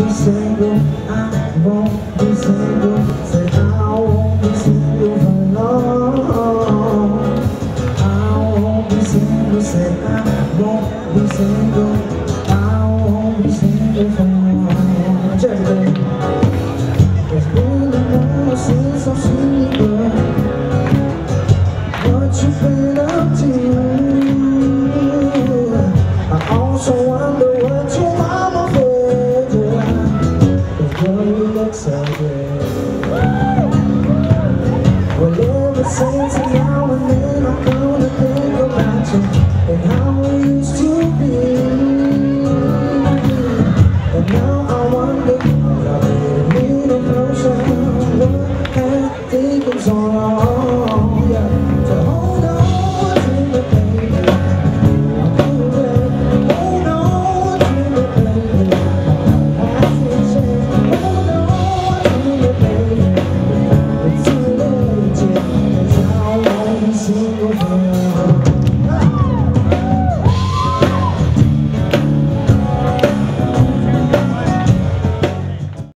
be single, I won't be single. Said I won't be single for long. I won't be single, said I won't be single. I won't be single for long.